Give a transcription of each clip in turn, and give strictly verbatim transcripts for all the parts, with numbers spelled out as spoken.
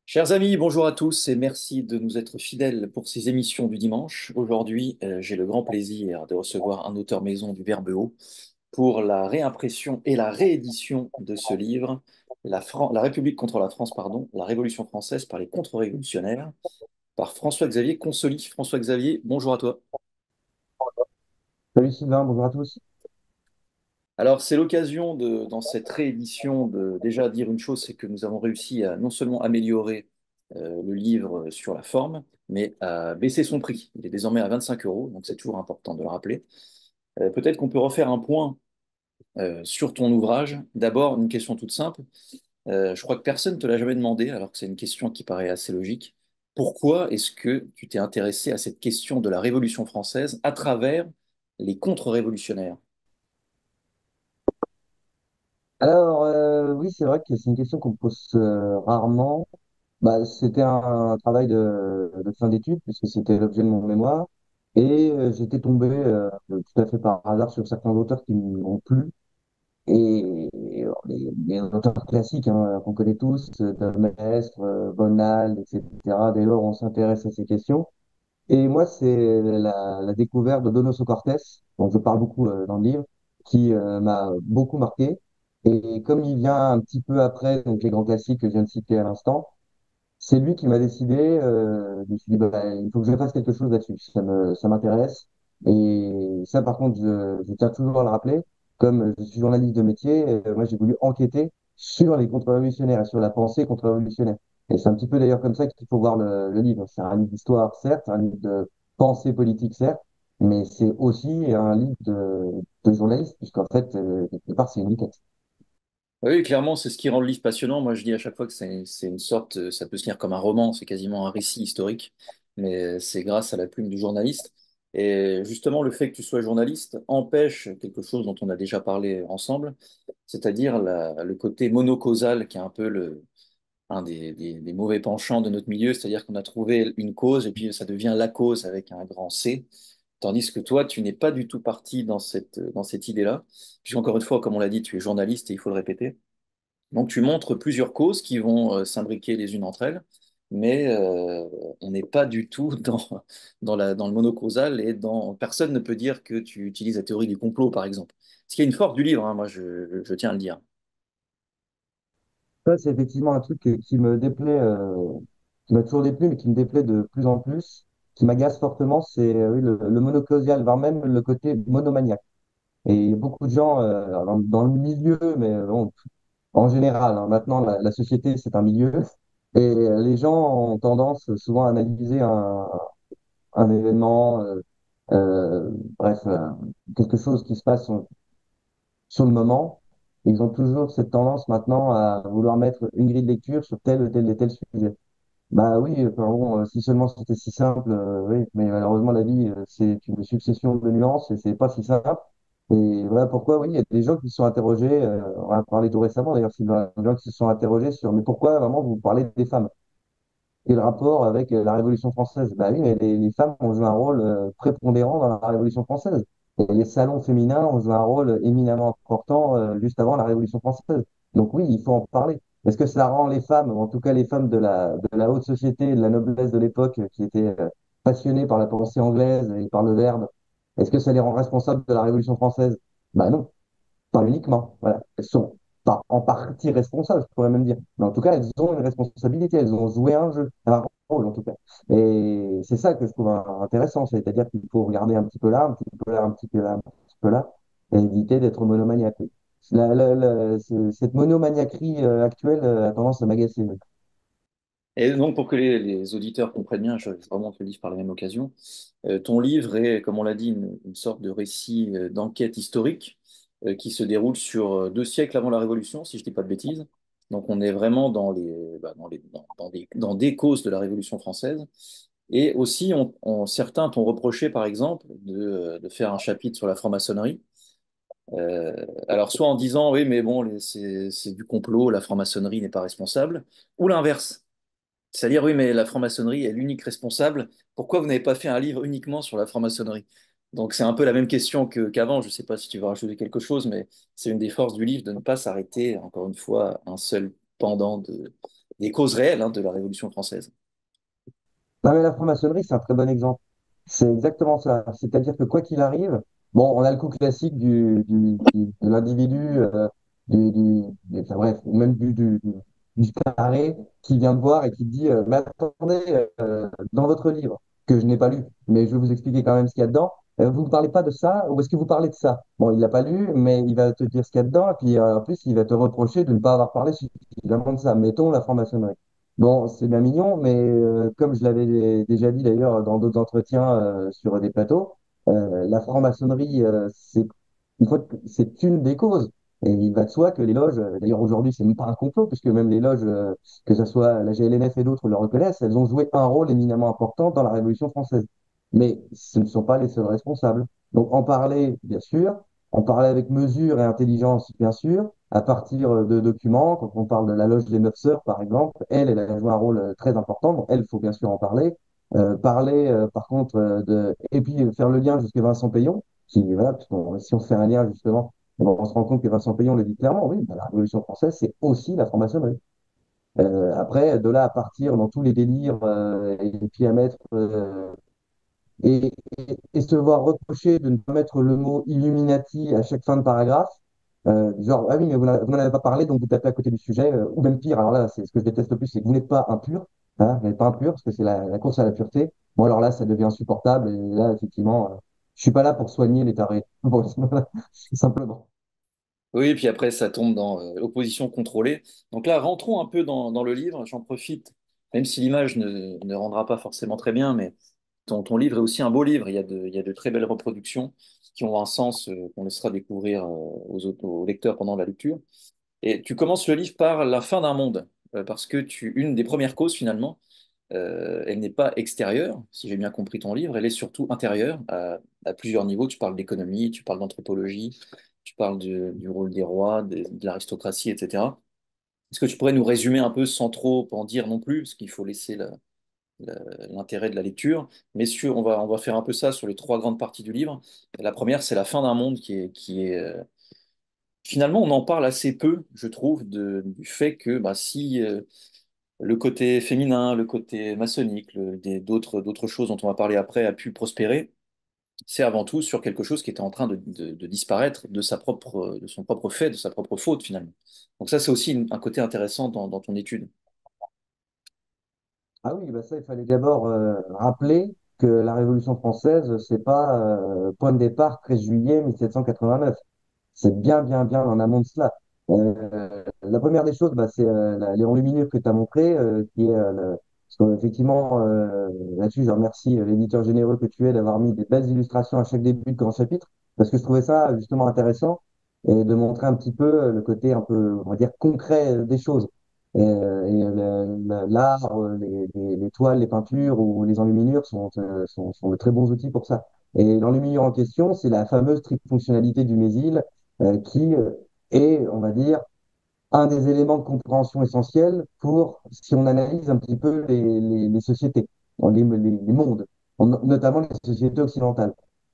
Chers amis, bonjour à tous et merci de nous être fidèles pour ces émissions du dimanche. Aujourd'hui, euh, j'ai le grand plaisir de recevoir un auteur maison du Verbe Haut pour la réimpression et la réédition de ce livre, La, Fran- La République contre la France, pardon, la Révolution française par les contre-révolutionnaires, par François-Xavier Consoli. François-Xavier, bonjour à toi. Salut Sylvain, bonjour à tous. Alors, c'est l'occasion de, dans cette réédition de déjà dire une chose, c'est que nous avons réussi à non seulement améliorer euh, le livre sur la forme, mais à baisser son prix. Il est désormais à vingt-cinq euros, donc c'est toujours important de le rappeler. Euh, peut-être qu'on peut refaire un point euh, sur ton ouvrage. D'abord, une question toute simple. Euh, je crois que personne ne te l'a jamais demandé, alors que c'est une question qui paraît assez logique. Pourquoi est-ce que tu t'es intéressé à cette question de la Révolution française à travers les contre-révolutionnaires? Alors, euh, oui, c'est vrai que c'est une question qu'on me pose euh, rarement. Bah, c'était un, un travail de, de fin d'études, puisque c'était l'objet de mon mémoire. Et euh, j'étais tombé euh, tout à fait par hasard sur certains auteurs qui m'ont plu. Et, et, alors, les, les auteurs classiques hein, qu'on connaît tous, euh, de Maistre, euh, Bonald, et cetera. Dès lors, on s'intéresse à ces questions. Et moi, c'est la, la découverte de Donoso Cortés, dont je parle beaucoup euh, dans le livre, qui euh, m'a beaucoup marqué. Et comme il vient un petit peu après, donc les grands classiques que je viens de citer à l'instant, c'est lui qui m'a décidé, euh, je me suis dit, bah, bah, il faut que je fasse quelque chose là-dessus, ça me, ça m'intéresse. Et ça, par contre, je, je tiens toujours à le rappeler, comme je suis journaliste de métier, euh, moi, j'ai voulu enquêter sur les contre-révolutionnaires et sur la pensée contre-révolutionnaire. Et c'est un petit peu d'ailleurs comme ça qu'il faut voir le, le livre. C'est un livre d'histoire, certes, un livre de pensée politique, certes, mais c'est aussi un livre de, de journaliste, puisqu'en fait, euh, quelque part, c'est une enquête. Oui, clairement, c'est ce qui rend le livre passionnant. Moi, je dis à chaque fois que c'est c'est une sorte, euh, ça peut se lire comme un roman, c'est quasiment un récit historique, mais c'est grâce à la plume du journaliste. Et justement, le fait que tu sois journaliste empêche quelque chose dont on a déjà parlé ensemble, c'est-à-dire la- le côté monocausal qui est un peu le, un des, des- des mauvais penchants de notre milieu, c'est-à-dire qu'on a trouvé une cause et puis ça devient la cause avec un grand C. Tandis que toi, tu n'es pas du tout parti dans cette, dans cette idée-là, puisqu'encore une fois, comme on l'a dit, tu es journaliste et il faut le répéter. Donc, tu montres plusieurs causes qui vont euh, s'imbriquer les unes entre elles, mais euh, on n'est pas du tout dans, dans, la, dans le monocausal et dans, personne ne peut dire que tu utilises la théorie du complot, par exemple. Ce qui est une force du livre, hein, moi, je, je tiens à le dire. Ça, c'est effectivement un truc qui qui me déplaît, euh, qui m'a toujours déplu, mais qui me déplaît de plus en plus, qui m'agace fortement, c'est euh, oui, le, le monocausal, voire même le côté monomaniaque. Et il y a beaucoup de gens euh, dans, dans le milieu, mais euh, bon, en général, hein, maintenant, la, la société, c'est un milieu, et euh, les gens ont tendance souvent à analyser un, un événement, euh, euh, bref, euh, quelque chose qui se passe sur, sur le moment. Ils ont toujours cette tendance maintenant à vouloir mettre une grille de lecture sur tel ou tel et tel sujet. Bah oui, enfin bon, euh, si seulement c'était si simple, euh, oui, mais malheureusement la vie, euh, c'est une succession de nuances et c'est pas si simple. Et voilà pourquoi, oui, il y a des gens qui se sont interrogés, euh, on en a parlé tout récemment d'ailleurs, c'est des gens qui se sont interrogés sur mais pourquoi vraiment vous parlez des femmes? Et le rapport avec euh, la Révolution française? Bah oui, mais les, les femmes ont joué un rôle euh, prépondérant dans la Révolution française. Et les salons féminins ont joué un rôle éminemment important euh, juste avant la Révolution française. Donc oui, il faut en parler. Est-ce que ça rend les femmes, ou en tout cas les femmes de la, de la haute société, de la noblesse de l'époque, euh, qui étaient euh, passionnées par la pensée anglaise et par le verbe, est-ce que ça les rend responsables de la Révolution française? Bah non. Pas uniquement, voilà. Elles sont pas en partie responsables, je pourrais même dire. Mais en tout cas, elles ont une responsabilité, elles ont joué un jeu, un rôle en tout cas. Et c'est ça que je trouve intéressant, c'est-à-dire qu'il faut regarder un petit peu là, un petit peu là, un petit peu là, un petit peu là, et éviter d'être monomaniaque. Oui. La- la- la- ce- cette monomaniaquerie euh, actuelle euh, a tendance à m'agacer. Oui. Et donc, pour que les, les auditeurs comprennent bien, je remonte le livre par la même occasion, euh, ton livre est, comme on l'a dit, une, une sorte de récit euh, d'enquête historique euh, qui se déroule sur euh, deux siècles avant la Révolution, si je ne dis pas de bêtises. Donc, on est vraiment dans, les, bah, dans, les, dans, dans des, dans des causes de la Révolution française. Et aussi, on, on- certains t'ont reproché, par exemple, de, de faire un chapitre sur la franc-maçonnerie. Euh, alors, soit en disant, oui, mais bon, les- c'est c'est du complot, la franc-maçonnerie n'est pas responsable, ou l'inverse. C'est-à-dire, oui, mais la franc-maçonnerie est l'unique responsable. Pourquoi vous n'avez pas fait un livre uniquement sur la franc-maçonnerie? Donc, c'est un peu la même question que- qu'avant. Je ne sais pas si tu veux rajouter quelque chose, mais c'est une des forces du livre de ne pas s'arrêter, encore une fois, à un seul pendant de, des causes réelles hein, de la Révolution française. Non, mais la franc-maçonnerie, c'est un très bon exemple. C'est exactement ça. C'est-à-dire que quoi qu'il arrive, bon, on a le coup classique du, du- du- de l'individu, euh, du, du- du- enfin, bref, ou même du, du, du- du carré qui vient te voir et qui te dit, euh, mais attendez, euh, dans votre livre, que je n'ai pas lu, mais je vais vous expliquer quand même ce qu'il y a dedans, euh, vous ne parlez pas de ça, ou est-ce que vous parlez de ça? Bon, il l'a pas lu, mais il va te dire ce qu'il y a dedans, et puis euh, en plus, il va te reprocher de ne pas avoir parlé suffisamment de ça. Mettons la franc-maçonnerie. Bon, c'est bien mignon, mais euh, comme je l'avais déjà dit d'ailleurs dans d'autres entretiens euh, sur des plateaux, euh, la franc-maçonnerie, euh, c'est une fois que- c'est une des causes. Et il va de soi que les loges, euh, d'ailleurs aujourd'hui, c'est même pas un complot, puisque même les loges, euh, que ce soit la G L N F et d'autres le reconnaissent, elles ont joué un rôle éminemment important dans la Révolution française. Mais ce ne sont pas les seuls responsables. Donc en parler, bien sûr, en parler avec mesure et intelligence, bien sûr, à partir de documents, quand on parle de la loge des Neuf Sœurs, par exemple, elle, elle a joué un rôle euh, très important. Donc, elle, il faut bien sûr en parler. Euh, parler, euh, par contre, euh, de... Et puis euh, faire le lien jusqu'à Vincent Payon, qui, voilà, parce qu'on- si on fait un lien, justement, on se rend compte que Vincent Payon le dit clairement, oui, bah, la Révolution française, c'est aussi la franc-maçonnerie. Euh, après, de là à partir dans tous les délires, euh, et puis à mettre euh, et, et- et se voir reprocher de ne pas mettre le mot Illuminati à chaque fin de paragraphe, euh, genre, ah oui, mais vous n'en vous n'en avez pas parlé, donc vous tapez à côté du sujet, euh, ou même pire, alors là, c'est ce que je déteste le plus, c'est que vous n'êtes pas impur, hein, vous n'êtes pas impur, parce que c'est la, la course à la pureté. Bon, alors là, ça devient insupportable, et là, effectivement, euh, je suis pas là pour soigner les tarés. Bon, voilà, simplement. Oui, puis après, ça tombe dans euh, l'opposition contrôlée. Donc là, rentrons un peu dans, dans le livre. J'en profite, même si l'image ne, ne rendra pas forcément très bien, mais ton, ton livre est aussi un beau livre. Il y a de, il y a de très belles reproductions qui ont un sens euh, qu'on laissera découvrir euh, aux, autres- aux lecteurs pendant la lecture. Et tu commences le livre par la fin d'un monde, euh, parce que tu, une des premières causes, finalement, euh, elle n'est pas extérieure, si j'ai bien compris ton livre, elle est surtout intérieure, à, à plusieurs niveaux. Tu parles d'économie, tu parles d'anthropologie, tu parles du, du rôle des rois, des- de l'aristocratie, et cetera. Est-ce que tu pourrais nous résumer un peu sans trop en dire non plus, parce qu'il faut laisser la- la- l'intérêt de la lecture, mais sur, on va, on va faire un peu ça sur les trois grandes parties du livre. La première, c'est la fin d'un monde qui est, qui est euh, finalement, on en parle assez peu, je trouve, de- du fait que bah, si euh, le côté féminin, le côté maçonnique, le- des- d'autres d'autres choses dont on va parler après a pu prospérer, c'est avant tout sur quelque chose qui était en train de, de- de disparaître de sa propre, de son propre fait, de sa propre faute finalement. Donc ça, c'est aussi une- un côté intéressant dans, dans ton étude. Ah oui, bah ça, il fallait d'abord euh, rappeler que la Révolution française, c'est pas euh, point de départ treize juillet mille sept cent quatre-vingt-neuf. C'est bien, bien, bien en amont de cela. Euh, la première des choses, bah, c'est euh, la- les enluminures que tu as montré, euh, qui est euh, le- parce qu'effectivement, euh, là-dessus, je remercie euh, l'éditeur généreux que tu es d'avoir mis des belles illustrations à chaque début de grand chapitre, parce que je trouvais ça justement intéressant et de montrer un petit peu euh, le côté un peu, on va dire, concret euh, des choses. Et, euh, et le- le- l'art, euh, les, les- les toiles, les peintures ou les enluminures sont, euh, sont, sont de très bons outils pour ça. Et l'enluminure en question, c'est la fameuse trifonctionnalité du mésil euh, qui euh, est, on va dire, un des éléments de compréhension essentiels pour, si on analyse un petit peu les, les, les sociétés, les, les, les mondes, notamment les sociétés occidentales.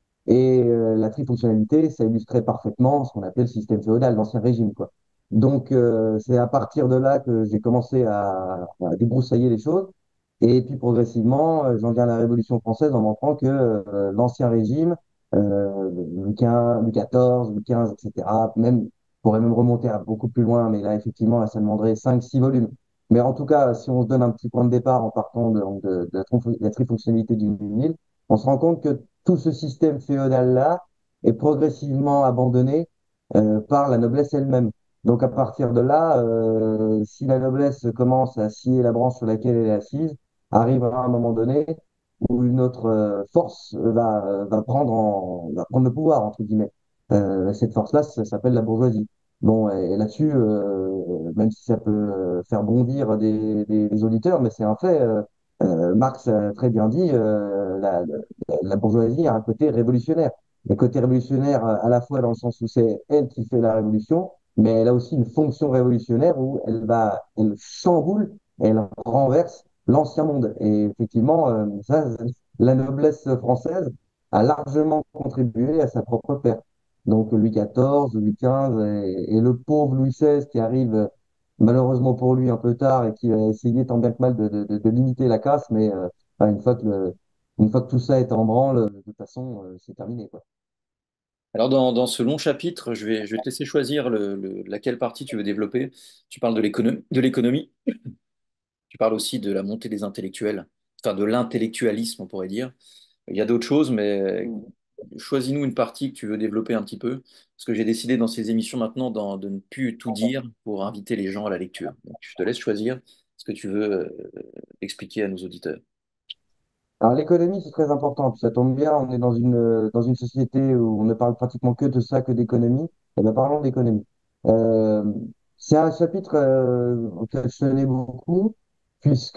Et euh, la trifonctionnalité, ça illustrait parfaitement ce qu'on appelle le système féodal, l'ancien régime, quoi. Donc, euh, c'est à partir de là que j'ai commencé à, à débroussailler les choses. Et puis, progressivement, euh, j'en viens à la Révolution française en montrant que euh, l'ancien régime, euh, Louis quinze, Louis quatorze, Louis quinze, et cetera, même, on pourrait même remonter à beaucoup plus loin, mais là, effectivement, là, ça demanderait cinq, six volumes. Mais en tout cas, si on se donne un petit point de départ en partant de, de, de la, tronfo- la trifonctionnalité du Nil, on se rend compte que tout ce système féodal-là est progressivement abandonné euh, par la noblesse elle-même. Donc à partir de là, euh, si la noblesse commence à scier la branche sur laquelle elle est assise, arrivera un moment donné où une autre euh, force va, va prendre en, va prendre le pouvoir, entre guillemets. Euh, cette force-là, ça s'appelle la bourgeoisie. Bon, et, et là-dessus, euh, même si ça peut euh, faire bondir des, des, des auditeurs, mais c'est un fait. Euh, euh, Marx a très bien dit, euh, la, la bourgeoisie a un côté révolutionnaire. Le côté révolutionnaire à la fois dans le sens où c'est elle qui fait la révolution, mais elle a aussi une fonction révolutionnaire où elle va, elle chamboule, elle renverse l'ancien monde. Et effectivement, euh, ça, la noblesse française a largement contribué à sa propre perte. Donc Louis quatorze, Louis quinze et, et le pauvre Louis seize qui arrive malheureusement pour lui un peu tard et qui a essayé tant bien que mal de, de, de- de limiter la casse, mais euh, enfin, une fois que le, une fois que tout ça est en branle, de toute façon, euh, c'est terminé, quoi. Alors, dans, dans ce long chapitre, je vais, je vais te laisser choisir le, le- laquelle partie tu veux développer. Tu parles de l'économie, de l'économie, tu parles aussi de la montée des intellectuels, enfin de l'intellectualisme, on pourrait dire. Il y a d'autres choses, mais choisis-nous une partie que tu veux développer un petit peu, parce que j'ai décidé dans ces émissions maintenant d'en- de ne plus tout dire pour inviter les gens à la lecture. Donc, je te laisse choisir ce que tu veux euh, expliquer à nos auditeurs. Alors l'économie, c'est très important. Puis ça tombe bien, on est dans une, euh, dans une société où on ne parle pratiquement que de ça, que d'économie. Eh bien, parlons d'économie. Euh, c'est un chapitre euh, auquel je tenais beaucoup, puisque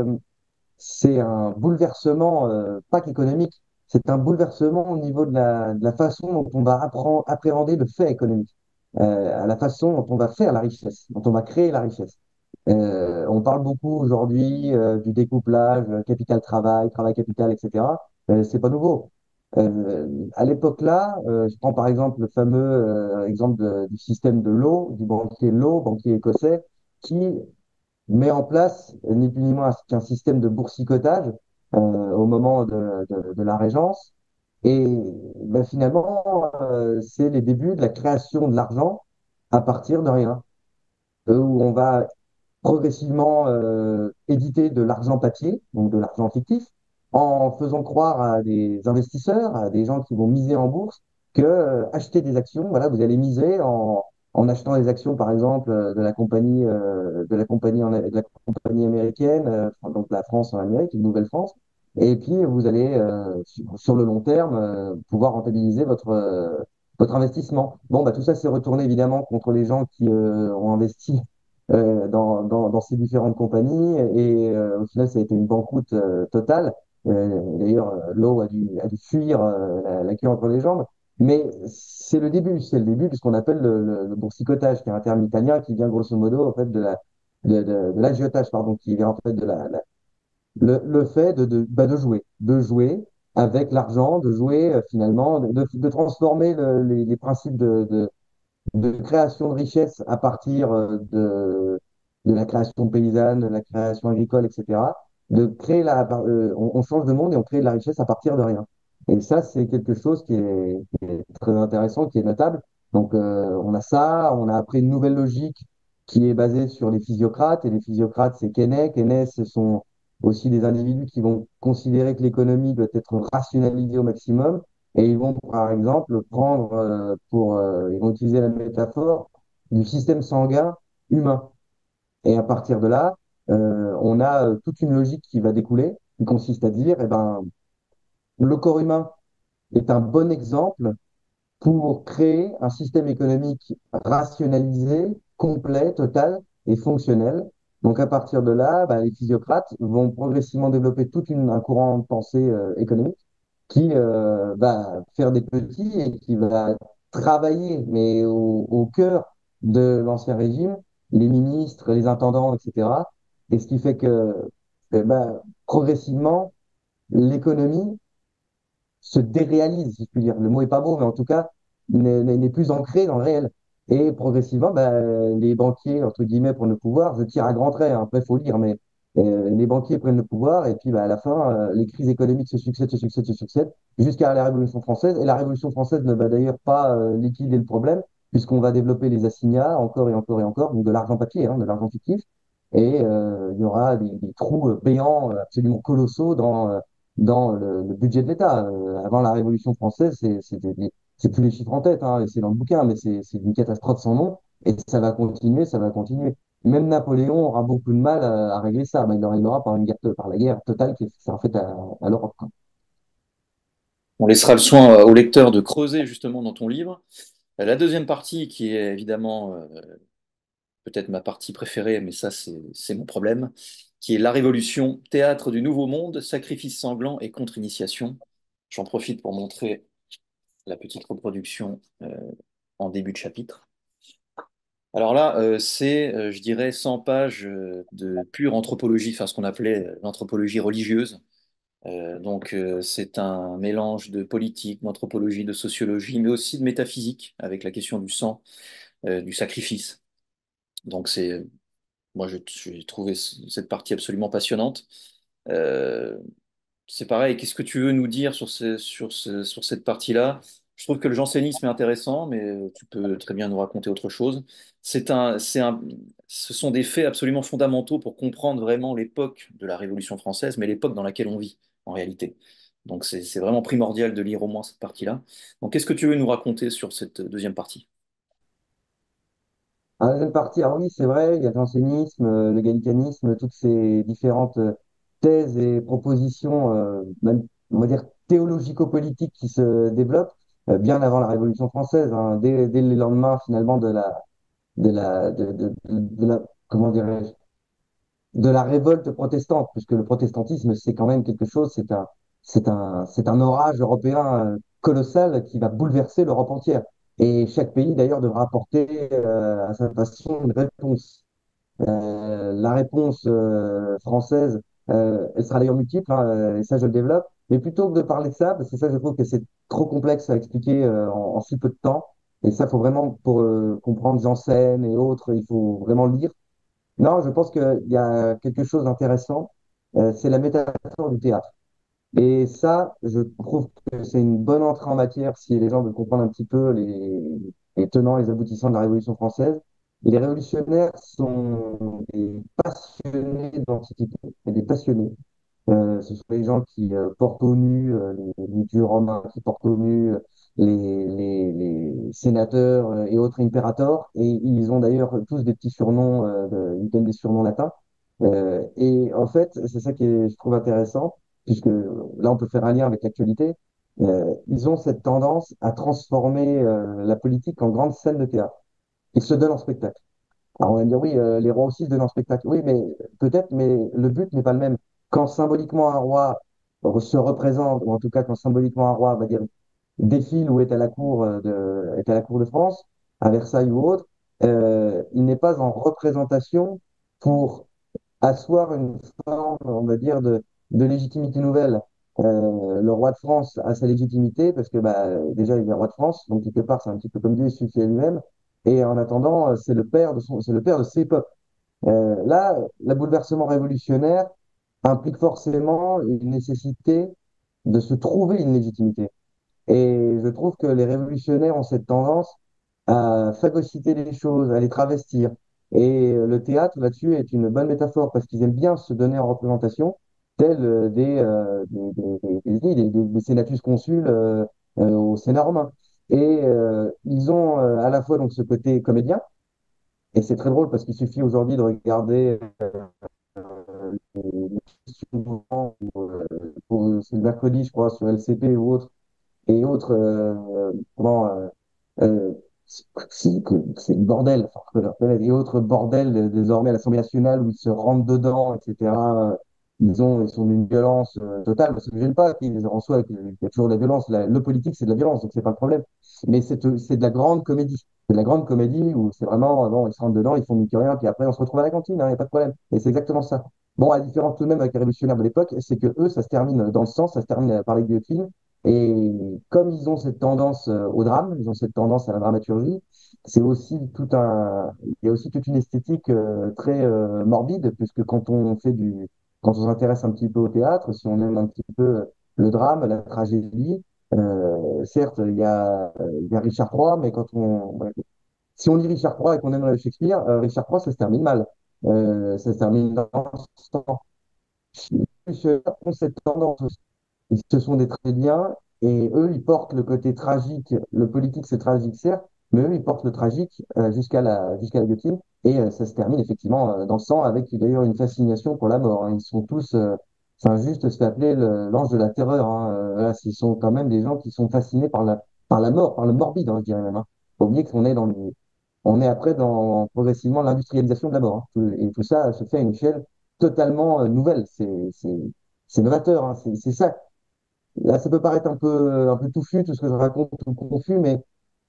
c'est un bouleversement, euh, pas qu'économique, c'est un bouleversement au niveau de la, de la façon dont on va apprendre, appréhender le fait économique, euh, à la façon dont on va faire la richesse, dont on va créer la richesse. Euh, on parle beaucoup aujourd'hui euh, du découplage, euh, capital-travail, travail-capital, et cetera. Euh, c'est pas nouveau. Euh, à l'époque-là, euh, je prends par exemple le fameux euh, exemple de- du système de Law, du banquier Law, banquier écossais, qui met en place ni plus ni moins qu'un système de boursicotage euh, au moment de, de- de la Régence. Et ben, finalement, euh, c'est les débuts de la création de l'argent à partir de rien, euh, où on va progressivement euh, éditer de l'argent papier, donc de l'argent fictif, en faisant croire à des investisseurs, à des gens qui vont miser en bourse, que euh, acheter des actions, voilà, vous allez miser en, en achetant des actions, par exemple, euh, de la compagnie, euh, de la compagnie, en- de la compagnie américaine, euh, enfin, donc la France en Amérique, une Nouvelle-France, et puis vous allez, euh, sur, sur le long terme, euh, pouvoir rentabiliser votre, euh, votre investissement. Bon, bah, tout ça s'est retourné évidemment contre les gens qui euh, ont investi euh, dans, dans, dans ces différentes compagnies et euh, au final, ça a été une banqueroute euh, totale. Euh, d'ailleurs, euh, l'eau a dû, a dû fuir euh, la, la queue entre les jambes. Mais c'est le début, c'est le début de ce qu'on appelle le, le, le boursicotage, qui est un terme italien qui vient grosso modo en fait de la de, de, de l'agiotage, pardon, qui vient en fait de la, la- le, le fait de, de, bah, de jouer, de jouer avec l'argent, de jouer euh, finalement, de, de transformer le- les, les principes de, de, de création de richesse à partir euh, de, de la création paysanne, de la création agricole, et cetera. De créer la, euh, on, on change de monde et on crée de la richesse à partir de rien. Et ça, c'est quelque chose qui est, qui est très intéressant, qui est notable. Donc, euh, on a ça, on a après une nouvelle logique qui est basée sur les physiocrates. Et les physiocrates, c'est Keynes. Keynes, ce sont aussi des individus qui vont considérer que l'économie doit être rationalisée au maximum et ils vont, par exemple, prendre euh, pour, euh, ils vont utiliser la métaphore du système sanguin humain. Et à partir de là, euh, on a euh, toute une logique qui va découler, qui consiste à dire, eh ben, le corps humain est un bon exemple pour créer un système économique rationalisé, complet, total et fonctionnel. Donc à partir de là, bah, les physiocrates vont progressivement développer tout une, un courant de pensée euh, économique qui euh, va faire des petits et qui va travailler, mais au, au cœur de l'ancien régime, les ministres, les intendants, et cetera. Et ce qui fait que eh ben, progressivement, l'économie se déréalise, si je puis dire. Le mot est pas beau, mais en tout cas, n'est n'est- n'est plus ancré dans le réel. Et progressivement, ben, les banquiers, entre guillemets, prennent le pouvoir. Je tire à grands traits, hein, après, il faut lire, mais euh, les banquiers prennent le pouvoir. Et puis, ben, à la fin, euh, les crises économiques se succèdent, se succèdent, se succèdent, jusqu'à la Révolution française. Et la Révolution française ne va d'ailleurs pas euh, liquider le problème, puisqu'on va développer les assignats encore et encore et encore, donc de l'argent papier, hein, de l'argent fictif. Et euh, il y aura des, des trous euh, béants euh, absolument colossaux dans, euh, dans le, le budget de l'État. Euh, avant la Révolution française, c'est c'est des- des- c'est plus les chiffres en tête, hein, et c'est dans le bouquin, mais c'est c'est une catastrophe sans nom, et ça va continuer, ça va continuer. Même Napoléon aura beaucoup de mal à, à régler ça. Ben, il en réglera par une guerre, par la guerre totale qui s'est en fait à, à l'Europe, quoi. On laissera le soin euh, au lecteur de creuser justement dans ton livre. Euh, La deuxième partie, qui est évidemment euh, peut-être ma partie préférée, mais ça c'est c'est mon problème, qui est la Révolution, théâtre du Nouveau Monde, sacrifice sanglant et contre-initiation. J'en profite pour montrer la petite reproduction euh, en début de chapitre. Alors là, euh, c'est, euh, je dirais, cent pages euh, de pure anthropologie, enfin ce qu'on appelait euh, l'anthropologie religieuse. Euh, donc euh, c'est un mélange de politique, d'anthropologie, de sociologie, mais aussi de métaphysique, avec la question du sang, euh, du sacrifice. Donc c'est Moi, j'ai j'ai trouvé c- cette partie absolument passionnante. Euh, c'est pareil, qu'est-ce que tu veux nous dire sur, ce- sur, ce- sur cette partie-là? Je trouve que le jansénisme est intéressant, mais euh, tu peux très bien nous raconter autre chose. C'est un, c'est un, ce sont des faits absolument fondamentaux pour comprendre vraiment l'époque de la Révolution française, mais l'époque dans laquelle on vit, en réalité. Donc c'est c'est vraiment primordial de lire au moins cette partie-là. Donc qu'est-ce que tu veux nous raconter sur cette deuxième partie? À la deuxième partie, alors oui, c'est vrai, il y a le jansénisme, euh, le gallicanisme, toutes ces différentes euh, thèses et propositions, euh, même, on va dire, théologico-politiques qui se développent euh, bien avant la Révolution française, hein, dès, dès le lendemain finalement de la, de la, de, de, de- de la, comment dirais-je, de la révolte protestante, puisque le protestantisme, c'est quand même quelque chose, c'est un, c'est un, c'est un orage européen euh, colossal qui va bouleverser l'Europe entière. Et chaque pays, d'ailleurs, devra apporter euh, à sa façon une réponse. Euh, la réponse euh, française, euh, elle sera d'ailleurs multiple, hein, euh, et ça, je le développe. Mais plutôt que de parler de ça, parce que ça, je trouve que c'est trop complexe à expliquer euh, en, en si peu de temps. Et ça, faut vraiment, pour euh, comprendre Janssen et autres, il faut vraiment lire. Non, je pense qu'il y a quelque chose d'intéressant, euh, c'est la métaphore du théâtre. Et ça, je trouve que c'est une bonne entrée en matière si les gens veulent comprendre un petit peu les, les tenants et les aboutissants de la Révolution française. Les révolutionnaires sont des passionnés d'antiquité, et des passionnés. Euh, ce sont les gens qui euh, portent au nu, euh, les, les dieux romains qui portent au nu, euh, les, les, les sénateurs euh, et autres impérators. Et ils ont d'ailleurs tous des petits surnoms, euh, de- ils donnent des surnoms latins. Euh, et en fait, c'est ça qui est, je trouve intéressant, puisque là, on peut faire un lien avec l'actualité. Euh, ils ont cette tendance à transformer euh, la politique en grande scène de théâtre. Ils se donnent en spectacle. Alors on va me dire, oui, euh, les rois aussi se donnent en spectacle. Oui, mais peut-être, mais le but n'est pas le même. Quand symboliquement un roi se représente, ou en tout cas quand symboliquement un roi, on va dire, défile ou est à la cour euh, de, est à la cour de France, à Versailles ou autre, euh, il n'est pas en représentation pour asseoir une forme, on va dire, de, de légitimité nouvelle. Euh, le roi de France a sa légitimité parce que bah, déjà il est roi de France, donc quelque part c'est un petit peu comme Dieu, il suffit à lui-même. Et en attendant, euh, c'est le père de son, c'est le père de ses peuples. Euh, là, le bouleversement révolutionnaire implique forcément une nécessité de se trouver une légitimité. Et je trouve que les révolutionnaires ont cette tendance à phagocyter les choses, à les travestir. Et euh, le théâtre, là-dessus, est une bonne métaphore parce qu'ils aiment bien se donner en représentation, tels euh, des, euh, des, des, des, des, des- des- des senatus consuls euh, euh, au Sénat romain. Et euh, ils ont euh, à la fois donc ce côté comédien, et c'est très drôle parce qu'il suffit aujourd'hui de regarder euh, les questions mouvement, ou, euh, pour- c'est le mercredi, je crois, sur L C P ou autre, et autres, euh, comment, euh, euh, c'est c'est- c'est le bordel, enfin, faut le reconnaître, et autres bordels euh, désormais à l'Assemblée nationale où ils se rentrent dedans, et cetera. Ils ont, ils sont d'une violence euh, totale. Ça ne me gêne pas qu'ils en soient, qu'il y a toujours de la violence. La- le politique, c'est de la violence, donc c'est pas le problème. Mais c'est de, c'est de la grande comédie. C'est de la grande comédie où c'est vraiment, euh, bon, ils se rentrent dedans, ils font mieux que rien, puis après on se retrouve à la cantine, il n'y a pas de problème. Et c'est exactement ça. Bon, la différence tout de même avec les révolutionnaires de l'époque, c'est que eux, ça se termine dans le sang, ça se termine par les guillotines. Et comme ils ont cette tendance euh, au drame, ils ont cette tendance à la dramaturgie, c'est aussi tout un, il y a aussi toute une esthétique euh, très euh, morbide, puisque quand on fait du, quand on s'intéresse un petit peu au théâtre, si on aime un petit peu le drame, la tragédie, euh, certes, il y a, il y a Richard trois, mais quand on, ouais, si on lit Richard trois et qu'on aime Shakespeare, euh, Richard trois, ça se termine mal. Euh, ça se termine dans le sang. Les ont cette tendance aussi. Ce sont des très bien, et eux, ils portent le côté tragique. Le politique, c'est tragique, certes, mais eux, ils portent le tragique euh, jusqu'à la, jusqu'à la guillotine. Et euh, ça se termine effectivement euh, dans le sang, avec d'ailleurs une fascination pour la mort, hein. Ils sont tous, euh, Saint-Just se fait appeler le- l'ange de la terreur, hein. Euh, voilà, ce sont quand même des gens qui sont fascinés par la, par la mort, par le morbide, hein, je dirais même, hein. Faut oublier qu'on est dans le, on est après dans progressivement l'industrialisation de la mort, hein. Tout- Et tout ça se fait à une échelle totalement euh, nouvelle. C'est, c'est, c'est novateur, hein. C'est c'est ça. Là, ça peut paraître un peu, un peu touffu, tout ce que je raconte, tout confus, mais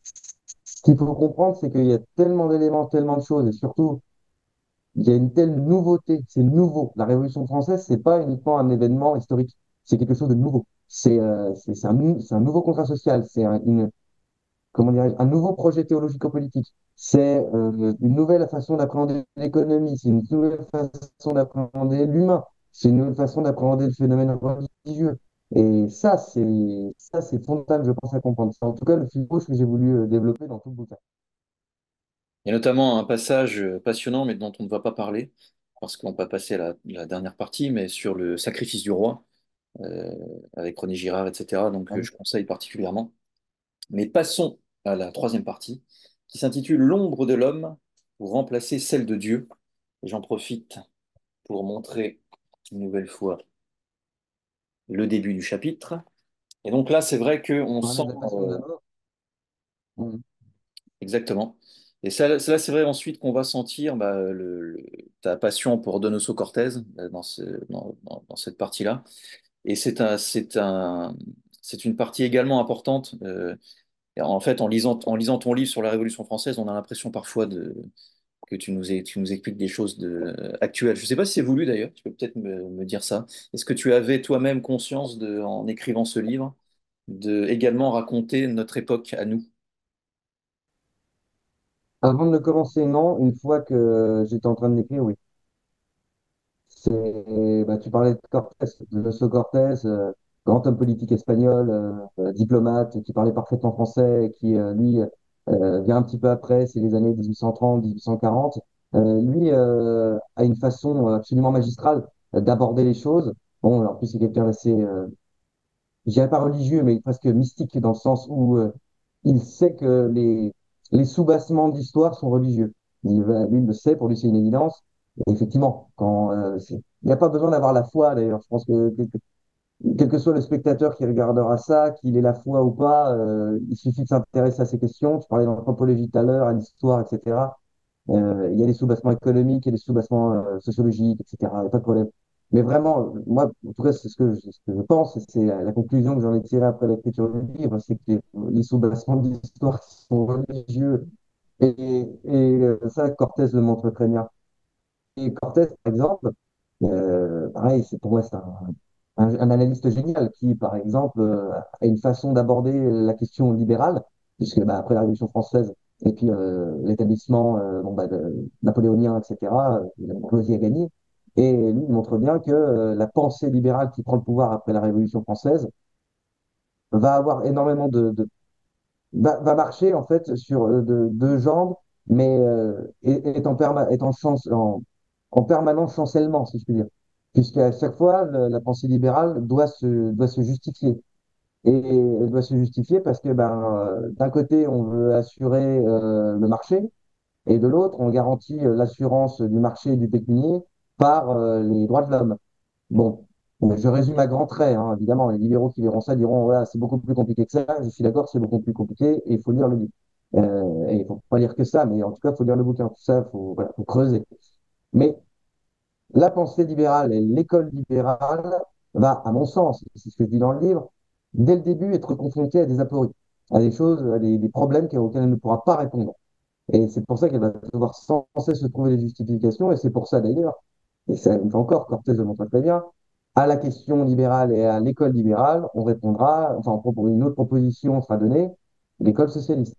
ce qu'il faut comprendre, c'est qu'il y a tellement d'éléments, tellement de choses, et surtout, il y a une telle nouveauté, c'est nouveau. La Révolution française, c'est pas uniquement un événement historique, c'est quelque chose de nouveau. C'est euh, c'est c'est un, nou- c'est un nouveau contrat social, c'est un- une, comment dirais-je, un nouveau projet théologico-politique. C'est euh, une nouvelle façon d'appréhender l'économie, c'est une nouvelle façon d'appréhender l'humain, c'est une nouvelle façon d'appréhender le phénomène religieux. Et ça, c'est ça, c'est fondamental, je pense, à comprendre. C'est en tout cas le fil rouge que j'ai voulu euh, développer dans tout le bouquin. Il y a notamment un passage euh, passionnant, mais dont on ne va pas parler, parce qu'on va passer à la, la dernière partie, mais sur le sacrifice du roi, euh, avec René Girard, et cetera. Donc, euh, je conseille particulièrement. Mais passons à la troisième partie, qui s'intitule L'ombre de l'homme pour remplacer celle de Dieu. Et j'en profite pour montrer une nouvelle fois le début du chapitre. Et donc là, c'est vrai qu'on Parler sent de la passion de euh, la mort. Mhm. exactement. Et ça, là, c'est vrai ensuite qu'on va sentir bah, le- le- ta passion pour Donoso Cortés euh, dans, ce- dans, dans- dans cette partie-là. Et c'est un, c'est un, c'est une partie également importante. Euh, et en fait, en lisant, en lisant ton livre sur la Révolution française, on a l'impression parfois de, que tu nous, es- tu nous expliques des choses de, euh, actuelles. Je ne sais pas si c'est voulu d'ailleurs, tu peux peut-être me, me dire ça. Est-ce que tu avais toi-même conscience, de, en écrivant ce livre, de également raconter notre époque à nous? Avant de le commencer, non. Une fois que euh, j'étais en train de l'écrire, oui. C'est, bah, tu parlais de Cortés, de Loso Cortés, euh, grand homme politique espagnol, euh, euh, diplomate, qui parlait parfaitement français, et qui, euh, lui, euh, vient un petit peu après, c'est les années dix-huit cent trente, dix-huit cent quarante. Euh, lui euh, a une façon absolument magistrale euh, d'aborder les choses. Bon, en plus, c'est quelqu'un d'assez, euh, je dirais pas religieux, mais presque mystique, dans le sens où euh, il sait que les, les sous-bassements de l'histoire sont religieux. Il, va- lui, il le sait, pour lui, c'est une évidence. Et effectivement, quand, euh, c'est- il n'y a pas besoin d'avoir la foi, d'ailleurs. Je pense que, que- que- quel que soit le spectateur qui regardera ça, qu'il ait la foi ou pas, euh, il suffit de s'intéresser à ces questions. Tu parlais d'anthropologie tout à l'heure, à l'histoire, et cetera. Euh, il y a des sous-bassements économiques, il y a des sous-bassements euh, sociologiques, et cetera. Il n'y a pas de problème. Mais vraiment, moi, en tout cas, c'est ce que je, ce que je pense, et c'est la, la conclusion que j'en ai tirée après l'écriture du livre, c'est que les, les sous-bassements de l'histoire sont religieux. Et, et euh, ça, Cortés le montre très bien. Et Cortés, par exemple, euh, pareil, c'est pour moi, c'est un, un, un analyste génial qui, par exemple, euh, a une façon d'aborder la question libérale, puisque bah, après la Révolution française et puis euh, l'établissement euh, bon, bah, de, napoléonien, et cetera, euh, la bourgeoisie a gagné. Et lui, il montre bien que euh, la pensée libérale qui prend le pouvoir après la Révolution française va avoir énormément de, de va, va marcher en fait sur euh, de- deux jambes, mais euh, est, est en, perma- est en, chance, en, en permanent chancellement, si je puis dire. Puisqu'à chaque fois, le- la pensée libérale doit se, doit se justifier. Et elle doit se justifier parce que ben, euh, d'un côté, on veut assurer euh, le marché, et de l'autre, on garantit euh, l'assurance du marché et du pécunier par euh, les droits de l'homme. Bon, euh, je résume à grands traits, hein, évidemment. Les libéraux qui verront ça diront, voilà, c'est beaucoup plus compliqué que ça. Je suis d'accord, c'est beaucoup plus compliqué et il faut lire le livre. Euh, et il faut pas lire que ça, mais en tout cas, il faut lire le bouquin. Tout ça, il faut, voilà, faut creuser. Mais la pensée libérale et l'école libérale va, à mon sens, c'est ce que je dis dans le livre, dès le début, être confrontée à des apories, à des choses, à des, des problèmes auxquels elle ne pourra pas répondre. Et c'est pour ça qu'elle va devoir sans cesse se trouver des justifications. Et c'est pour ça d'ailleurs, et ça, une fois encore, Cortés le montre très bien, à la question libérale et à l'école libérale, on répondra, enfin, une autre proposition sera donnée, l'école socialiste.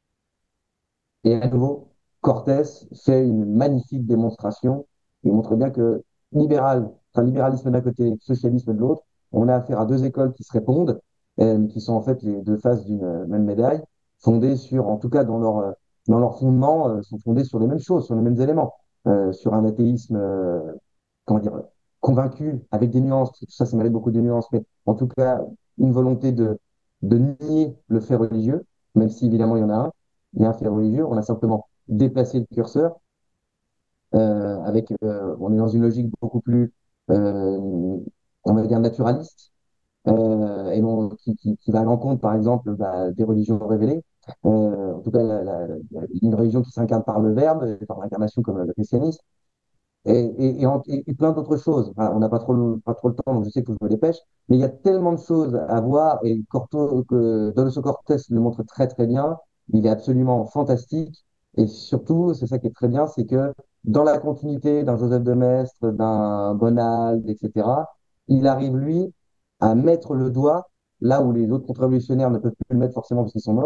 Et à nouveau, Cortés fait une magnifique démonstration. Il montre bien que libéral, enfin, libéralisme d'un côté, socialisme de l'autre, on a affaire à deux écoles qui se répondent, euh, qui sont en fait les deux faces d'une même médaille, fondées sur, en tout cas dans leur, euh, dans leur fondement, euh, sont fondées sur les mêmes choses, sur les mêmes éléments, euh, sur un athéisme, euh, comment dire, convaincu, avec des nuances, tout ça, ça mérite beaucoup de nuances, mais en tout cas, une volonté de, de nier le fait religieux, même si évidemment il y en a un, il y a un fait religieux, on a simplement déplacé le curseur, euh, avec, euh, on est dans une logique beaucoup plus, euh, on va dire, naturaliste, euh, et non, qui, qui, qui va à l'encontre, par exemple, bah, des religions révélées. Euh, en tout cas, la, la, la, une religion qui s'incarne par le verbe, par l'incarnation comme le christianisme, et, et, et, en- et- et plein d'autres choses. Voilà, on n'a pas trop, le- pas trop le temps, donc je sais que je me dépêche, mais il y a tellement de choses à voir, et Corto, que Donoso Cortés le montre très très bien. Il est absolument fantastique, et surtout, c'est ça qui est très bien, c'est que dans la continuité d'un Joseph de Maistre, d'un Bonald, et cetera, il arrive, lui, à mettre le doigt là où les autres contre-révolutionnaires ne peuvent plus le mettre forcément parce qu'ils sont morts,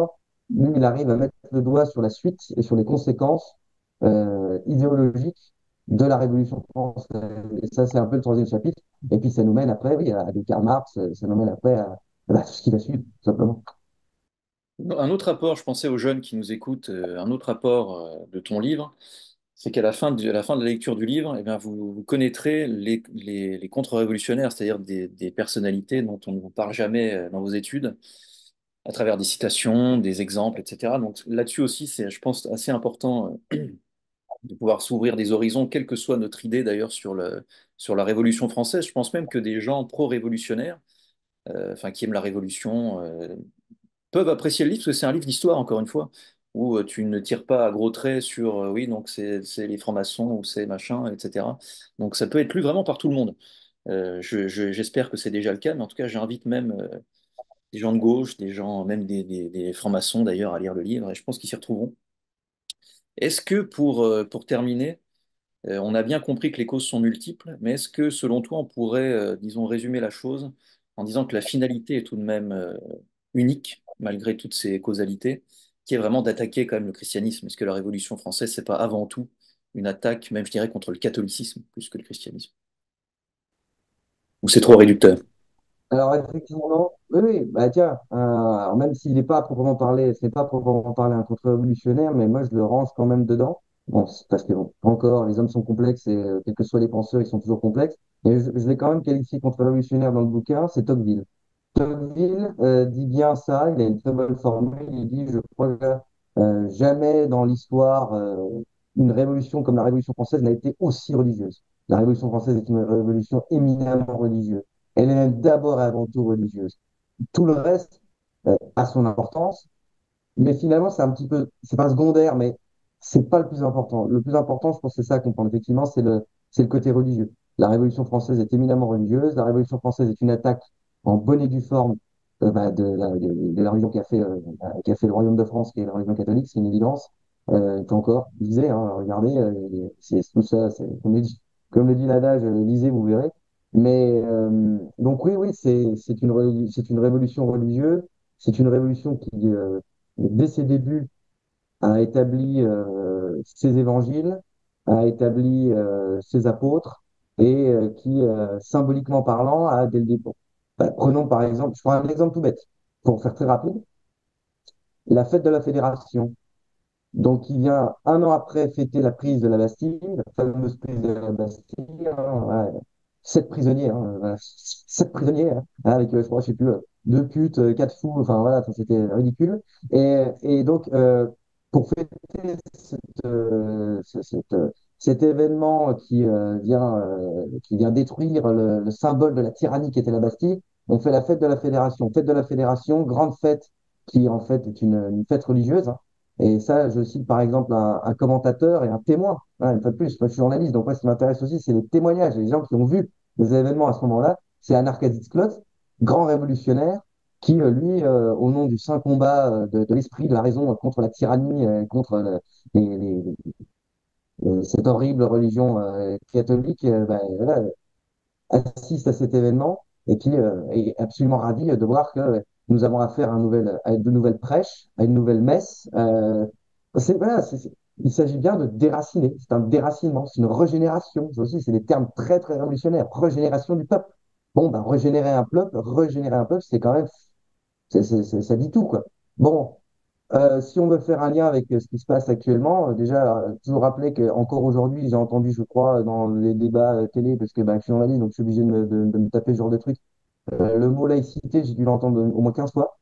lui, il arrive à mettre le doigt sur la suite et sur les conséquences euh, idéologiques de la Révolution française. Et ça, c'est un peu le troisième chapitre. Et puis, ça nous mène après, oui, à des Karl Marx, ça nous mène après à, à tout ce qui va suivre, tout simplement. Un autre apport, je pensais aux jeunes qui nous écoutent, euh, un autre apport euh, de ton livre, c'est qu'à la fin de, à la fin de la lecture du livre, eh bien, vous, vous connaîtrez les, les- les contre-révolutionnaires, c'est-à-dire des, des personnalités dont on ne vous parle jamais euh, dans vos études, à travers des citations, des exemples, et cetera. Donc là-dessus aussi, c'est, je pense, assez important euh, de pouvoir s'ouvrir des horizons, quelle que soit notre idée d'ailleurs sur le, sur la Révolution française. Je pense même que des gens pro-révolutionnaires, euh, enfin qui aiment la Révolution, euh, peuvent apprécier le livre, parce que c'est un livre d'histoire, encore une fois, où euh, tu ne tires pas à gros traits sur, euh, oui, donc c'est c'est les francs-maçons ou c'est machin, et cetera. Donc ça peut être lu vraiment par tout le monde. Euh, je- je- j'espère que c'est déjà le cas, mais en tout cas, j'invite même euh, des gens de gauche, des gens, même des, des- des francs-maçons d'ailleurs, à lire le livre, et je pense qu'ils s'y retrouveront. Est-ce que pour, euh, pour terminer, euh, on a bien compris que les causes sont multiples, mais est-ce que selon toi, on pourrait, euh, disons, résumer la chose en disant que la finalité est tout de même euh, unique, malgré toutes ces causalités, qui est vraiment d'attaquer quand même le christianisme? Est-ce que la Révolution française, c'est pas avant tout une attaque, même je dirais, contre le catholicisme plus que le christianisme? Ou c'est trop réducteur? Alors, effectivement, non. Oui, oui, bah tiens, euh, alors même s'il n'est pas à proprement parler, ce n'est pas à proprement parler un contre-révolutionnaire, mais moi, je le range quand même dedans. Bon, c'est parce que, bon, encore, les hommes sont complexes et euh, quels que soient les penseurs, ils sont toujours complexes. Mais je, je l'ai quand même qualifié contre-révolutionnaire dans le bouquin, c'est Tocqueville. Tocqueville euh, dit bien ça, il a une très bonne formule, il dit, je crois que euh, jamais dans l'histoire, euh, une révolution comme la Révolution française n'a été aussi religieuse. La Révolution française est une révolution éminemment religieuse. Elle est même d'abord et avant tout religieuse. Tout le reste euh, a son importance, mais finalement, c'est un petit peu, c'est pas secondaire, mais c'est pas le plus important. Le plus important, je pense, c'est ça à comprendre. Effectivement, c'est le, c'est le côté religieux. La Révolution française est éminemment religieuse. La Révolution française est une attaque en bonne et due forme euh, bah, de, la, de, de la religion qui a fait, euh, qui a fait le royaume de France, qui est la religion catholique, c'est une évidence. Euh, encore, lisez, hein, regardez, euh, c'est tout ça, c'est, comme le dit, comme le dit l'adage, euh, lisez, vous verrez. Mais euh, donc oui, oui, c'est c'est une, reli- c'est une révolution religieuse. C'est une révolution qui, euh, dès ses débuts, a établi euh, ses évangiles, a établi euh, ses apôtres et euh, qui, euh, symboliquement parlant, a dès le début. Bah, prenons par exemple, je prends un exemple tout bête, pour faire très rapide, la fête de la Fédération. Donc, il vient un an après fêter la prise de la Bastille, la fameuse prise de la Bastille, hein, ouais, sept prisonniers, hein, voilà, sept prisonniers, hein, avec, euh, je crois, je sais plus, euh, deux putes, euh, quatre fous, enfin voilà, enfin, c'était ridicule. Et, et donc, euh, pour fêter cette, euh, ce- cette, euh, cet événement qui, euh, vient, euh, qui vient détruire le, le symbole de la tyrannie qui était la Bastille, on fait la fête de la Fédération. Fête de la Fédération, grande fête qui, en fait, est une, une fête religieuse, hein. Et ça, je cite par exemple un, un commentateur et un témoin. Hein, une fois de plus, moi je suis journaliste, donc moi ce qui m'intéresse aussi, c'est les témoignages, les gens qui ont vu les événements à ce moment-là. C'est Anarkadis Klotz, grand révolutionnaire, qui, euh, lui, euh, au nom du saint combat euh, de, de l'esprit, de la raison euh, contre la tyrannie, euh, contre le- les, les- les- cette horrible religion euh, catholique, euh, bah, voilà, assiste à cet événement et qui euh, est absolument ravi de voir que euh, nous avons affaire à, un nouvel, à de nouvelles prêches, à une nouvelle messe. Euh, c'est, voilà, c'est, c'est- il s'agit bien de déraciner. C'est un déracinement, c'est une régénération. Ça aussi, c'est des termes très, très révolutionnaires. Régénération du peuple. Bon, ben, régénérer un peuple, régénérer un peuple, c'est quand même, c'est, c'est- c'est- ça dit tout, quoi. Bon, euh, si on veut faire un lien avec euh, ce qui se passe actuellement, euh, déjà, euh, toujours rappeler qu'encore aujourd'hui, j'ai entendu, je crois, dans les débats euh, télé, parce que bah, je suis journaliste, donc je suis obligé de me, de, de me taper ce genre de trucs. Euh, le mot laïcité, j'ai dû l'entendre au moins quinze fois.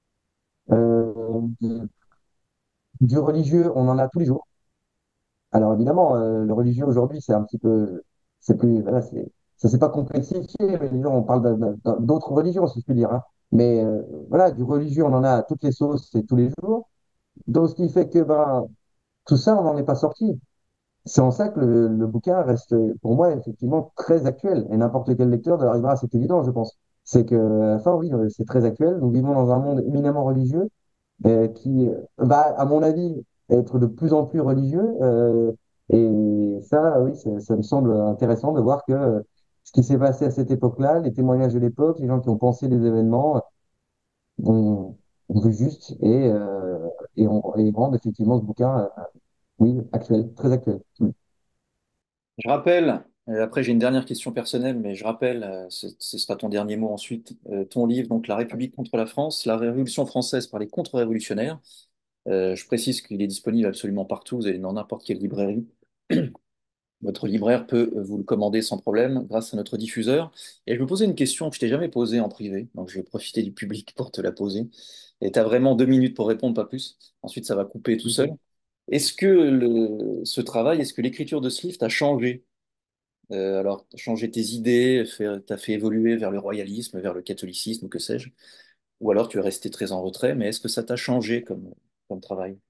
Euh, du, du religieux, on en a tous les jours. Alors évidemment, euh, le religieux aujourd'hui, c'est un petit peu, c'est plus, voilà, c'est, ça s'est pas complexifié, mais les gens, on parle d'un- d'un- d'autres religions, si je puis dire, hein. Mais euh, voilà, du religieux, on en a à toutes les sauces et tous les jours. Donc, ce qui fait que ben, tout ça, on n'en est pas sorti. C'est en ça que le, le bouquin reste, pour moi, effectivement, très actuel. Et n'importe quel lecteur arrivera à cette évidence, je pense. C'est que, à la fin, oui, euh, c'est très actuel. Nous vivons dans un monde éminemment religieux euh, qui va, à mon avis, être de plus en plus religieux. euh, et ça, oui, ça, ça me semble intéressant de voir que euh, ce qui s'est passé à cette époque-là, les témoignages de l'époque, les gens qui ont pensé les événements, on veut juste et, euh, et, on, et rendre effectivement ce bouquin, euh, oui, actuel, très actuel. Mm. Je rappelle, euh, après j'ai une dernière question personnelle, mais je rappelle, euh, ce, ce sera ton dernier mot ensuite, euh, ton livre, donc La République contre la France, la Révolution française par les contre-révolutionnaires. Euh, je précise qu'il est disponible absolument partout, vous allez dans n'importe quelle librairie. Votre libraire peut euh, vous le commander sans problème grâce à notre diffuseur. Et je me posais une question que je t'ai jamais posée en privé, donc je vais profiter du public pour te la poser. Et tu as vraiment deux minutes pour répondre, pas plus. Ensuite, ça va couper tout seul. Ok. Est-ce que le- ce travail, est-ce que l'écriture de ce livre t'a changé? Euh, alors, t'as changé tes idées, fait, t'as fait évoluer vers le royalisme, vers le catholicisme, ou que sais-je? Ou alors tu es resté très en retrait, mais est-ce que ça t'a changé comme, comme travail?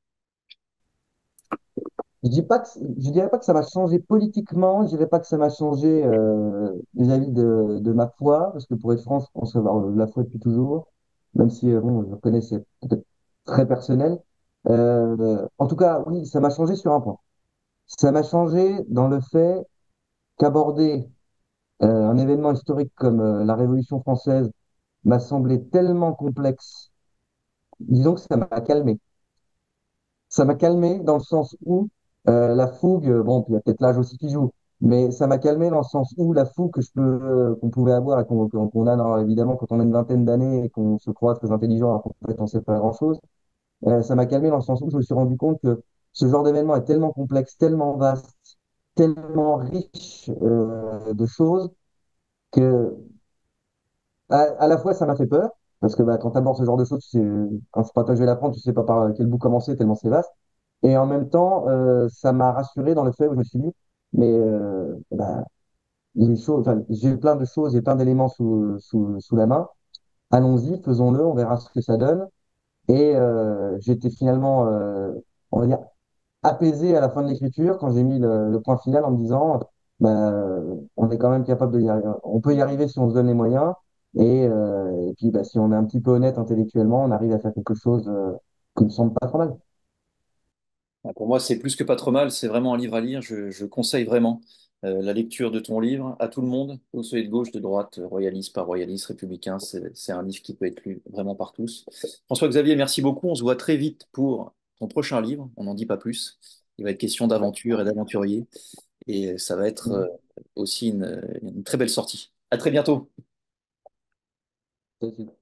Je dis pas que, je dirais pas que ça m'a changé politiquement, je dirais pas que ça m'a changé euh, vis-à-vis de, de ma foi, parce que pour être franc, je pense avoir la foi depuis toujours, même si euh, bon, je reconnais c'est peut-être très personnel. Euh, en tout cas, oui, ça m'a changé sur un point. Ça m'a changé dans le fait qu'aborder euh, un événement historique comme euh, la Révolution française m'a semblé tellement complexe. Disons que ça m'a calmé. Ça m'a calmé dans le sens où euh, la fougue, euh, bon, puis il y a peut-être l'âge aussi qui joue, mais ça m'a calmé dans le sens où la fougue que je peux, euh, qu'on pouvait avoir et qu'on qu'on qu'on a dans- évidemment quand on a une vingtaine d'années et qu'on se croit très intelligent alors qu'en fait on sait pas grand-chose, euh, ça m'a calmé dans le sens où je me suis rendu compte que ce genre d'événement est tellement complexe, tellement vaste, tellement riche euh, de choses que à, à la fois ça m'a fait peur parce que bah, quand tu abordes ce genre de choses, tu sais, quand c'est pas toi que je vais l'apprendre, tu sais pas par quel bout commencer tellement c'est vaste. Et en même temps, euh, ça m'a rassuré dans le fait où je me suis dit, mais euh, bah, les choses, enfin, j'ai plein de choses et plein d'éléments sous, sous, sous la main. Allons-y, faisons-le, on verra ce que ça donne. Et euh, j'étais finalement, euh, on va dire, apaisé à la fin de l'écriture quand j'ai mis le, le point final en me disant, bah, on est quand même capable de y arriver. On peut y arriver si on se donne les moyens. Et, euh, et puis, bah, si on est un petit peu honnête intellectuellement, on arrive à faire quelque chose euh, qui me semble pas trop mal. Ah, pour moi, c'est plus que pas trop mal, c'est vraiment un livre à lire. Je, je conseille vraiment euh, la lecture de ton livre à tout le monde, que vous soyez de gauche, de droite, royaliste, pas royaliste, républicain. C'est, c'est un livre qui peut être lu vraiment par tous. François-Xavier, merci beaucoup. On se voit très vite pour ton prochain livre. On n'en dit pas plus. Il va être question d'aventure et d'aventurier. Et ça va être euh, aussi une, une très belle sortie. À très bientôt. Ouais.